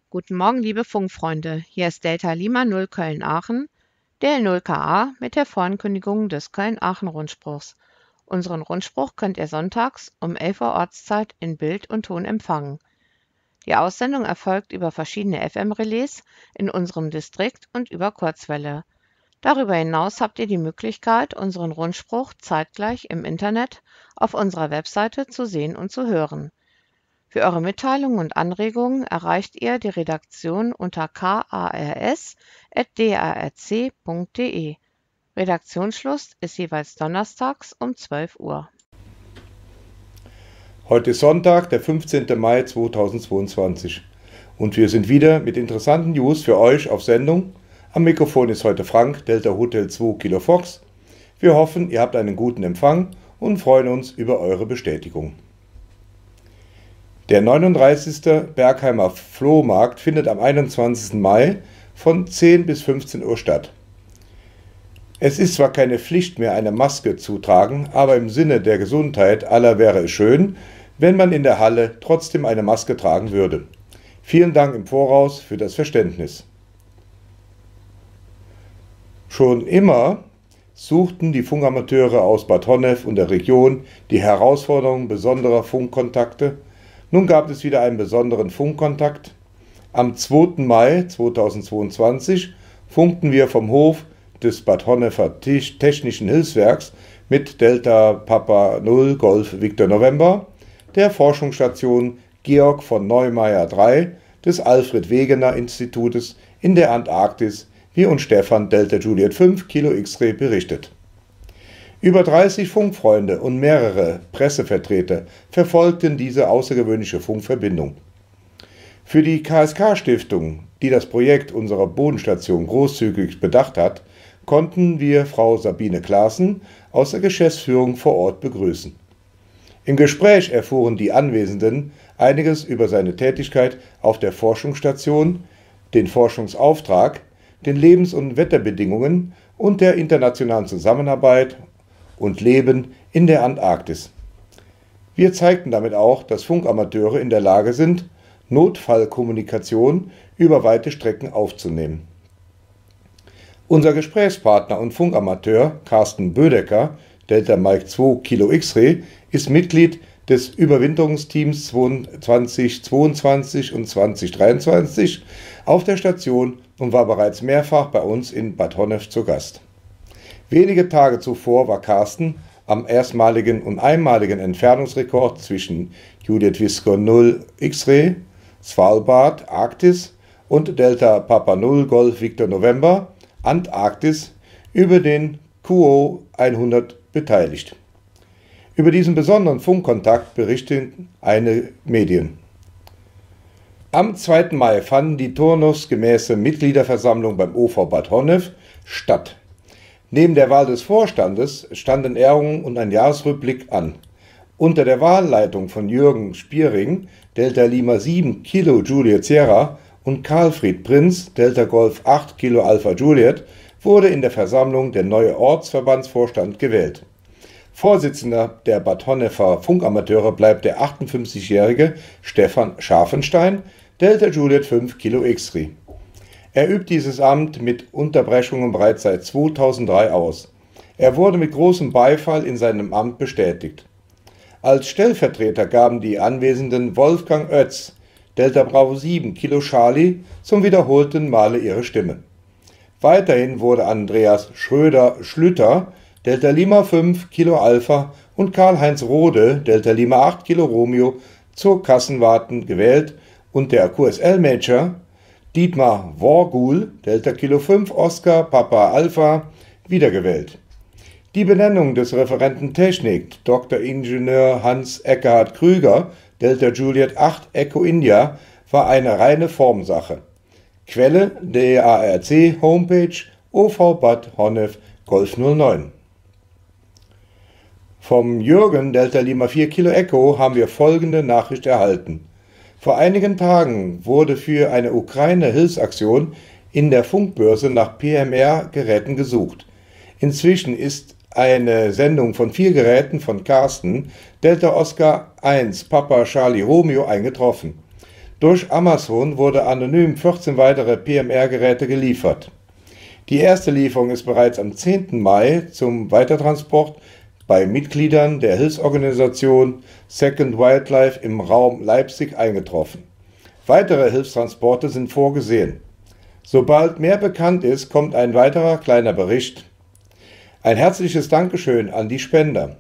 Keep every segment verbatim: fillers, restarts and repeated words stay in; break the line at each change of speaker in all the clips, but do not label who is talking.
Guten Morgen, liebe Funkfreunde. Hier ist Delta Lima null Köln-Aachen, D L null K A mit der Vorankündigung des Köln-Aachen-Rundspruchs. Unseren Rundspruch könnt ihr sonntags um elf Uhr Ortszeit in Bild und Ton empfangen. Die Aussendung erfolgt über verschiedene F M-Relais in unserem Distrikt und über Kurzwelle. Darüber hinaus habt ihr die Möglichkeit, unseren Rundspruch zeitgleich im Internet auf unserer Webseite zu sehen und zu hören. Für eure Mitteilungen und Anregungen erreicht ihr die Redaktion unter kars at d a r c punkt d e. Redaktionsschluss ist jeweils donnerstags um zwölf Uhr.
Heute ist Sonntag, der fünfzehnte Mai zweitausendzweiundzwanzig und wir sind wieder mit interessanten News für euch auf Sendung. Am Mikrofon ist heute Frank, Delta Hotel zwei Kilo Fox. Wir hoffen, ihr habt einen guten Empfang und freuen uns über eure Bestätigung. Der neununddreißigste Bergheimer Flohmarkt findet am einundzwanzigsten Mai von zehn bis fünfzehn Uhr statt. Es ist zwar keine Pflicht mehr, eine Maske zu tragen, aber im Sinne der Gesundheit aller wäre es schön, wenn man in der Halle trotzdem eine Maske tragen würde. Vielen Dank im Voraus für das Verständnis. Schon immer suchten die Funkamateure aus Bad Honnef und der Region die Herausforderung besonderer Funkkontakte. Nun gab es wieder einen besonderen Funkkontakt. Am zweiten Mai zweitausendzweiundzwanzig funkten wir vom Hof des Bad Honnefer Technischen Hilfswerks mit Delta Papa null Golf Victor November, der Forschungsstation Georg von Neumeier drei des Alfred Wegener Institutes in der Antarktis, wie uns Stefan Delta Juliet fünf Kilo X-Ray berichtet. Über dreißig Funkfreunde und mehrere Pressevertreter verfolgten diese außergewöhnliche Funkverbindung. Für die K S K-Stiftung, die das Projekt unserer Bodenstation großzügig bedacht hat, konnten wir Frau Sabine Klaassen aus der Geschäftsführung vor Ort begrüßen. Im Gespräch erfuhren die Anwesenden einiges über seine Tätigkeit auf der Forschungsstation, den Forschungsauftrag, den Lebens- und Wetterbedingungen und der internationalen Zusammenarbeit und Leben in der Antarktis. Wir zeigten damit auch, dass Funkamateure in der Lage sind, Notfallkommunikation über weite Strecken aufzunehmen. Unser Gesprächspartner und Funkamateur Carsten Bödecker, Delta Mike zwei Kilo X-Ray, ist Mitglied des Überwinterungsteams zweitausendzweiundzwanzig und zweitausenddreiundzwanzig auf der Station und war bereits mehrfach bei uns in Bad Honnef zu Gast. Wenige Tage zuvor war Carsten am erstmaligen und einmaligen Entfernungsrekord zwischen Juliet Visco null X-Ray, Svalbard, Arktis und Delta Papa null Golf Victor November, Antarktis, über den Q O hundert beteiligt. Über diesen besonderen Funkkontakt berichten einige Medien. Am zweiten Mai fanden die turnusgemäße Mitgliederversammlung beim O V Bad Honnef statt. Neben der Wahl des Vorstandes standen Ehrungen und ein Jahresrückblick an. Unter der Wahlleitung von Jürgen Spiering, Delta Lima sieben Kilo Juliet Sierra und Karlfried Prinz, Delta Golf acht Kilo Alpha Juliet, wurde in der Versammlung der neue Ortsverbandsvorstand gewählt. Vorsitzender der Bad Honnefer Funkamateure bleibt der achtundfünfzigjährige Stefan Scharfenstein, Delta Juliet fünf Kilo X-Ray. Er übt dieses Amt mit Unterbrechungen bereits seit zweitausenddrei aus. Er wurde mit großem Beifall in seinem Amt bestätigt. Als Stellvertreter gaben die Anwesenden Wolfgang Oetz, Delta Bravo sieben Kilo Charlie, zum wiederholten Male ihre Stimme. Weiterhin wurde Andreas Schröder-Schlüter, Delta Lima fünf Kilo Alpha und Karl-Heinz Rode, Delta Lima acht Kilo Romeo, zur Kassenwarten gewählt und der Q S L-Major Dietmar Worgul, Delta Kilo fünf Oscar Papa Alpha, wiedergewählt. Die Benennung des Referenten Technik, Doktor Ingenieur Hans Eckhard Krüger, Delta Juliet acht Echo India, war eine reine Formsache. Quelle D A R C Homepage O V Bad Honnef Golf null neun. Vom Jürgen Delta Lima vier Kilo Echo haben wir folgende Nachricht erhalten. Vor einigen Tagen wurde für eine Ukraine-Hilfsaktion in der Funkbörse nach P M R-Geräten gesucht. Inzwischen ist eine Sendung von vier Geräten von Carsten, Delta Oscar eins Papa Charlie Romeo, eingetroffen. Durch Amazon wurde anonym vierzehn weitere P M R-Geräte geliefert. Die erste Lieferung ist bereits am zehnten Mai zum Weitertransport bei Mitgliedern der Hilfsorganisation Second Wildlife im Raum Leipzig eingetroffen. Weitere Hilfstransporte sind vorgesehen. Sobald mehr bekannt ist, kommt ein weiterer kleiner Bericht. Ein herzliches Dankeschön an die Spender.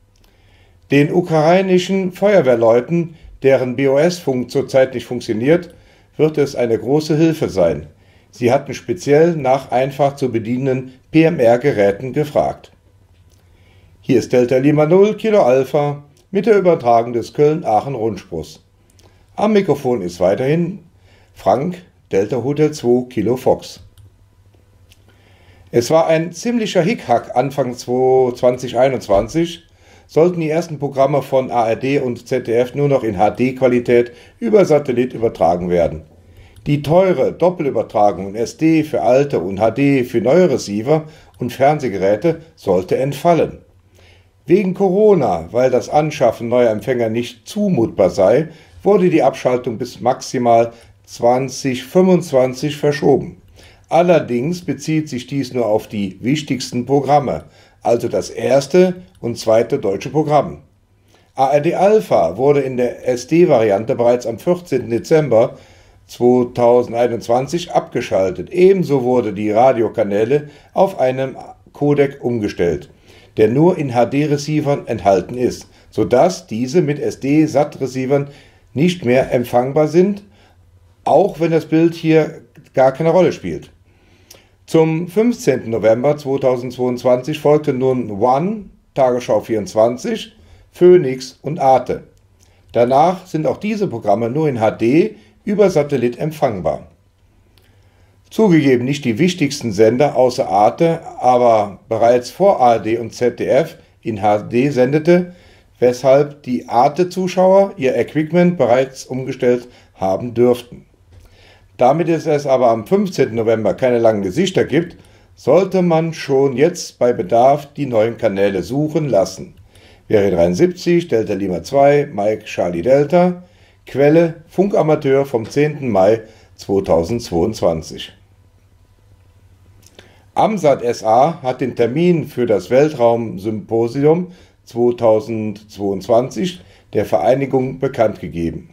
Den ukrainischen Feuerwehrleuten, deren B O S-Funk zurzeit nicht funktioniert, wird es eine große Hilfe sein. Sie hatten speziell nach einfach zu bedienenden P M R-Geräten gefragt. Hier ist Delta Lima null Kilo Alpha mit der Übertragung des Köln-Aachen-Rundspruchs. Am Mikrofon ist weiterhin Frank Delta Hotel zwei Kilo Fox. Es war ein ziemlicher Hickhack Anfang zwanzig einundzwanzig, sollten die ersten Programme von A R D und Z D F nur noch in H D-Qualität über Satellit übertragen werden. Die teure Doppelübertragung in S D für alte und H D für neue Receiver und Fernsehgeräte sollte entfallen. Wegen Corona, weil das Anschaffen neuer Empfänger nicht zumutbar sei, wurde die Abschaltung bis maximal zwanzig fünfundzwanzig verschoben. Allerdings bezieht sich dies nur auf die wichtigsten Programme, also das erste und zweite deutsche Programm. A R D Alpha wurde in der S D-Variante bereits am vierzehnten Dezember zweitausendeinundzwanzig abgeschaltet. Ebenso wurde die Radiokanäle auf einem Codec umgestellt, der nur in H D-Receivern enthalten ist, sodass diese mit S D-S A T-Receivern nicht mehr empfangbar sind, auch wenn das Bild hier gar keine Rolle spielt. Zum fünfzehnten November zweitausendzweiundzwanzig folgten nun One, Tagesschau vierundzwanzig, Phoenix und Arte. Danach sind auch diese Programme nur in H D über Satellit empfangbar. Zugegeben nicht die wichtigsten Sender außer Arte, aber bereits vor A R D und Z D F in H D sendete, weshalb die Arte-Zuschauer ihr Equipment bereits umgestellt haben dürften. Damit es es aber am fünfzehnten November keine langen Gesichter gibt, sollte man schon jetzt bei Bedarf die neuen Kanäle suchen lassen. Wäre dreiundsiebzig, Delta Lima zwei, Mike Charlie Delta, Quelle Funkamateur vom zehnten Mai zweitausendzweiundzwanzig. AMSAT S A hat den Termin für das Weltraumsymposium zweitausendzweiundzwanzig der Vereinigung bekannt gegeben.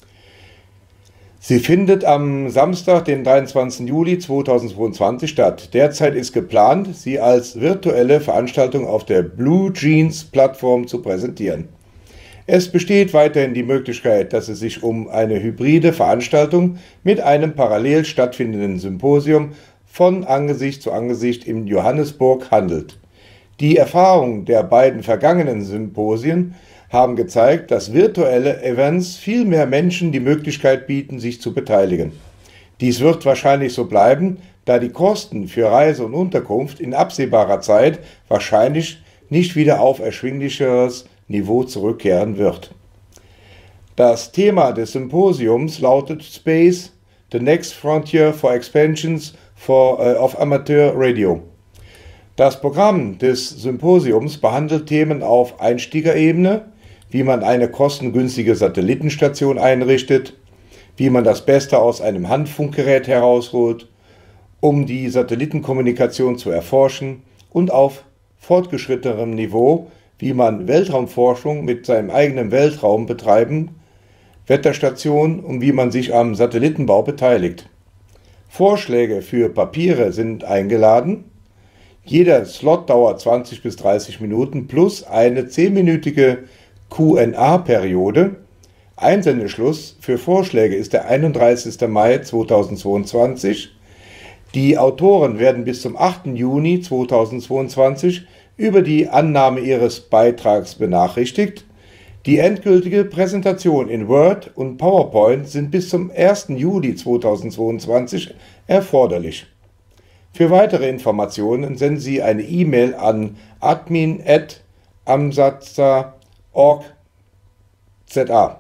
Sie findet am Samstag, den dreiundzwanzigsten Juli zweitausendzweiundzwanzig statt. Derzeit ist geplant, sie als virtuelle Veranstaltung auf der Blue Jeans Plattform zu präsentieren. Es besteht weiterhin die Möglichkeit, dass es sich um eine hybride Veranstaltung mit einem parallel stattfindenden Symposium von Angesicht zu Angesicht in Johannesburg handelt. Die Erfahrungen der beiden vergangenen Symposien haben gezeigt, dass virtuelle Events viel mehr Menschen die Möglichkeit bieten, sich zu beteiligen. Dies wird wahrscheinlich so bleiben, da die Kosten für Reise und Unterkunft in absehbarer Zeit wahrscheinlich nicht wieder auf erschwinglicheres Niveau zurückkehren wird. Das Thema des Symposiums lautet Space, the next frontier for expansions for, uh, of amateur radio. Das Programm des Symposiums behandelt Themen auf Einsteigerebene, wie man eine kostengünstige Satellitenstation einrichtet, wie man das Beste aus einem Handfunkgerät herausholt, um die Satellitenkommunikation zu erforschen, und auf fortgeschrittenem Niveau, wie man Weltraumforschung mit seinem eigenen Weltraum betreiben, Wetterstation und wie man sich am Satellitenbau beteiligt. Vorschläge für Papiere sind eingeladen. Jeder Slot dauert zwanzig bis dreißig Minuten plus eine zehnminütige Q und A-Periode. Einsendeschluss für Vorschläge ist der einunddreißigste Mai zweitausendzweiundzwanzig. Die Autoren werden bis zum achten Juni zweitausendzweiundzwanzig über die Annahme ihres Beitrags benachrichtigt. Die endgültige Präsentation in Word und PowerPoint sind bis zum ersten Juli zweitausendzweiundzwanzig erforderlich. Für weitere Informationen senden Sie eine E-Mail an admin at amsatsa punkt org punkt za.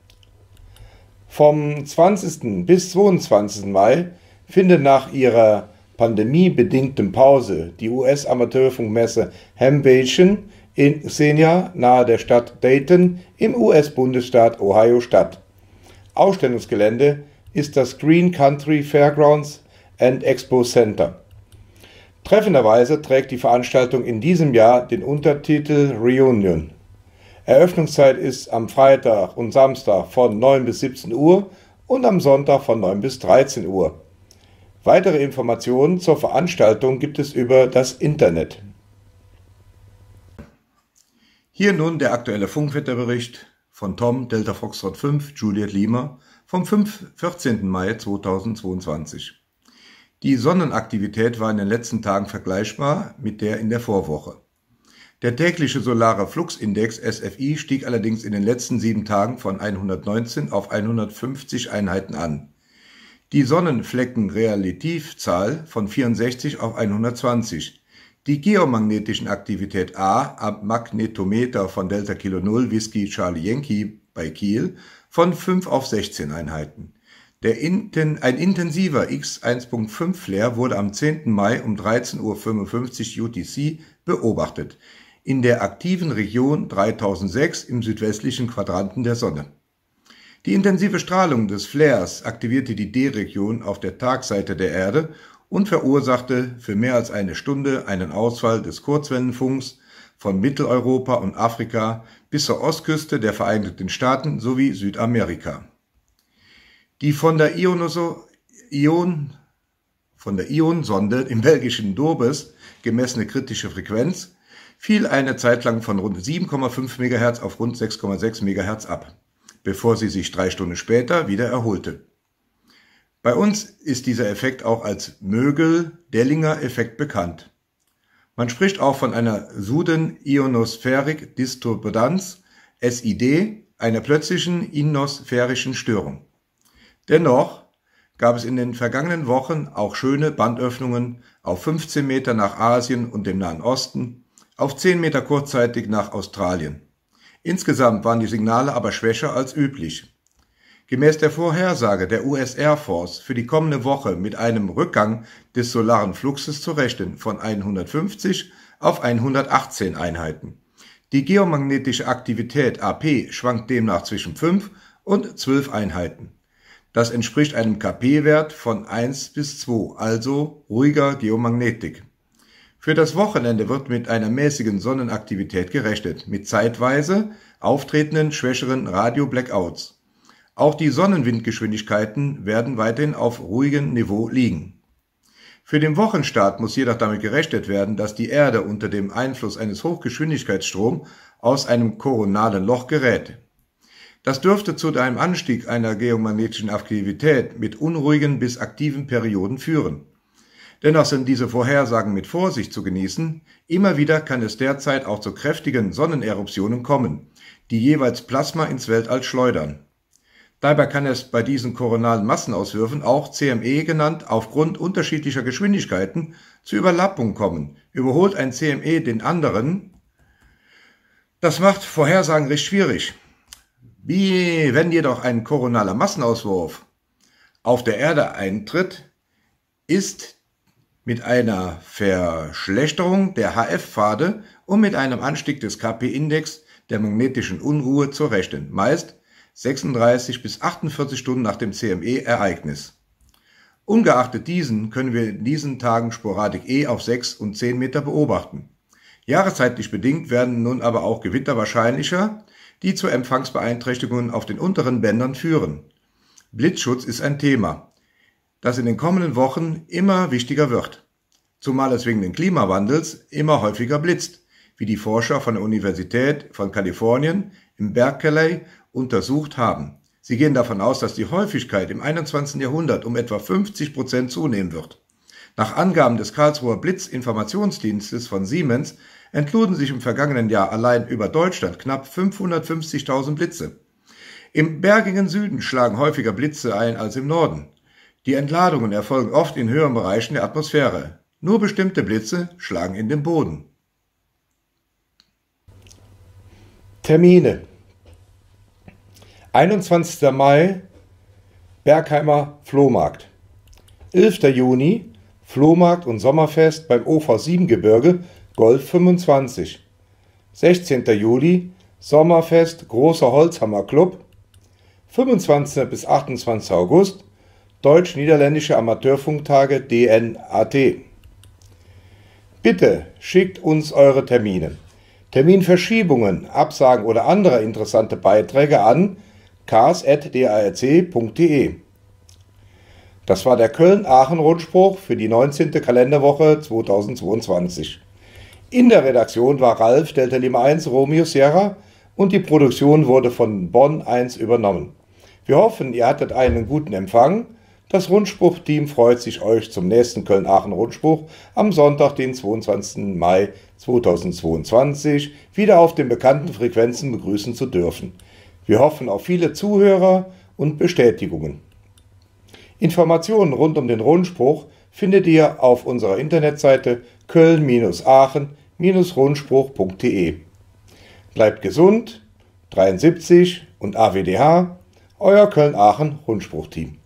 Vom zwanzigsten bis zweiundzwanzigsten Mai findet nach ihrer pandemiebedingten Pause die U S-Amateurfunkmesse Hamvention in Xenia nahe der Stadt Dayton im U S-Bundesstaat Ohio statt. Ausstellungsgelände ist das Green Country Fairgrounds and Expo Center. Treffenderweise trägt die Veranstaltung in diesem Jahr den Untertitel Reunion. Eröffnungszeit ist am Freitag und Samstag von neun bis siebzehn Uhr und am Sonntag von neun bis dreizehn Uhr. Weitere Informationen zur Veranstaltung gibt es über das Internet. Hier nun der aktuelle Funkwetterbericht von Tom Delta Foxtrot fünf Juliet Lima vom vierzehnten Mai zweitausendzweiundzwanzig. Die Sonnenaktivität war in den letzten Tagen vergleichbar mit der in der Vorwoche. Der tägliche solare Fluxindex S F I stieg allerdings in den letzten sieben Tagen von hundertneunzehn auf hundertfünfzig Einheiten an. Die Sonnenfleckenrelativzahl von vierundsechzig auf hundertzwanzig. Die geomagnetischen Aktivität A am Magnetometer von Delta Kilo null Whisky Charlie Yankee bei Kiel von fünf auf sechzehn Einheiten. Der Inten, ein intensiver X eins Punkt fünf Flare wurde am zehnten Mai um dreizehn Uhr fünfundfünfzig U T C beobachtet, in der aktiven Region dreitausendsechs im südwestlichen Quadranten der Sonne. Die intensive Strahlung des Flares aktivierte die D-Region auf der Tagseite der Erde und verursachte für mehr als eine Stunde einen Ausfall des Kurzwellenfunks von Mitteleuropa und Afrika bis zur Ostküste der Vereinigten Staaten sowie Südamerika. Die von der Ionoso, Ion, von der Ion-Sonde im belgischen Dorbes gemessene kritische Frequenz fiel eine Zeit lang von rund sieben Komma fünf Megahertz auf rund sechs Komma sechs Megahertz ab, bevor sie sich drei Stunden später wieder erholte. Bei uns ist dieser Effekt auch als Mögel-Dellinger-Effekt bekannt. Man spricht auch von einer Sudden Ionospheric Disturbance, S I D, einer plötzlichen ionosphärischen Störung. Dennoch gab es in den vergangenen Wochen auch schöne Bandöffnungen auf fünfzehn Meter nach Asien und dem Nahen Osten, auf zehn Meter kurzzeitig nach Australien. Insgesamt waren die Signale aber schwächer als üblich. Gemäß der Vorhersage der U S Air Force für die kommende Woche mit einem Rückgang des solaren Fluxes zu rechnen von hundertfünfzig auf hundertachtzehn Einheiten. Die geomagnetische Aktivität A P schwankt demnach zwischen fünf und zwölf Einheiten. Das entspricht einem K P-Wert von eins bis zwei, also ruhiger Geomagnetik. Für das Wochenende wird mit einer mäßigen Sonnenaktivität gerechnet, mit zeitweise auftretenden schwächeren Radio-Blackouts. Auch die Sonnenwindgeschwindigkeiten werden weiterhin auf ruhigem Niveau liegen. Für den Wochenstart muss jedoch damit gerechnet werden, dass die Erde unter dem Einfluss eines Hochgeschwindigkeitsstroms aus einem koronalen Loch gerät. Das dürfte zu einem Anstieg einer geomagnetischen Aktivität mit unruhigen bis aktiven Perioden führen. Dennoch sind diese Vorhersagen mit Vorsicht zu genießen. Immer wieder kann es derzeit auch zu kräftigen Sonneneruptionen kommen, die jeweils Plasma ins Weltall schleudern. Dabei kann es bei diesen koronalen Massenauswürfen, auch C M E genannt, aufgrund unterschiedlicher Geschwindigkeiten zu Überlappungen kommen. Überholt ein C M E den anderen? Das macht Vorhersagen recht schwierig. Wie wenn jedoch ein koronaler Massenauswurf auf der Erde eintritt, ist mit einer Verschlechterung der H F-Pfade und mit einem Anstieg des K P-Index der magnetischen Unruhe zu rechnen, meist sechsunddreißig bis achtundvierzig Stunden nach dem C M E-Ereignis. Ungeachtet diesen können wir in diesen Tagen Sporadik E auf sechs und zehn Meter beobachten. Jahreszeitlich bedingt werden nun aber auch Gewitter wahrscheinlicher, die zu Empfangsbeeinträchtigungen auf den unteren Bändern führen. Blitzschutz ist ein Thema, das in den kommenden Wochen immer wichtiger wird, zumal es wegen des Klimawandels immer häufiger blitzt, wie die Forscher von der Universität von Kalifornien im Berkeley untersucht haben. Sie gehen davon aus, dass die Häufigkeit im einundzwanzigsten Jahrhundert um etwa fünfzig Prozent zunehmen wird. Nach Angaben des Karlsruher Blitzinformationsdienstes von Siemens entluden sich im vergangenen Jahr allein über Deutschland knapp fünfhundertfünfzigtausend Blitze. Im bergigen Süden schlagen häufiger Blitze ein als im Norden. Die Entladungen erfolgen oft in höheren Bereichen der Atmosphäre. Nur bestimmte Blitze schlagen in den Boden. Termine: einundzwanzigster Mai Bergheimer Flohmarkt, elfter Juni Flohmarkt und Sommerfest beim O V sieben Gebirge Golf fünfundzwanzig, sechzehnter Juli Sommerfest Großer Holzhammer Club, fünfundzwanzigsten bis achtundzwanzigsten August, Deutsch-Niederländische Amateurfunktage D N A T. Bitte schickt uns eure Termine, Terminverschiebungen, Absagen oder andere interessante Beiträge an cars at darc punkt de. Das war der Köln-Aachen-Rundspruch für die neunzehnte Kalenderwoche zweitausendzweiundzwanzig. In der Redaktion war Ralf Delta Lima eins Romeo Sierra und die Produktion wurde von Bonn eins übernommen. Wir hoffen, ihr hattet einen guten Empfang. Das Rundspruch-Team freut sich, euch zum nächsten Köln-Aachen-Rundspruch am Sonntag, den zweiundzwanzigsten Mai zweitausendzweiundzwanzig, wieder auf den bekannten Frequenzen begrüßen zu dürfen. Wir hoffen auf viele Zuhörer und Bestätigungen. Informationen rund um den Rundspruch findet ihr auf unserer Internetseite köln Aachen Rundspruch punkt de. Bleibt gesund, dreiundsiebzig und A W D H, euer Köln-Aachen-Rundspruch-Team.